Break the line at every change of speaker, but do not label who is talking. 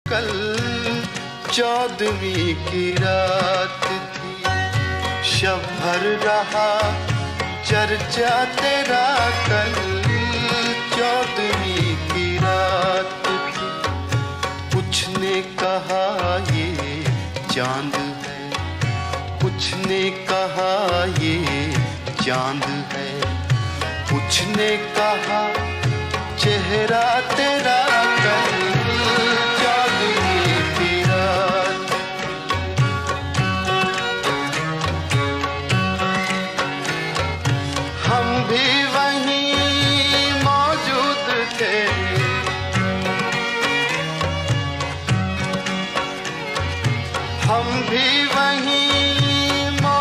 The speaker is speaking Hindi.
कल 14वीं की रात थी, शब भर रहा चर्चा तेरा। कल 14वीं की रात थी, कुछ ने कहा ये चांद है, कुछ ने कहा ये चांद है, कुछ ने कहा चेहरा तेरा। कल 14वीं की रात, हम भी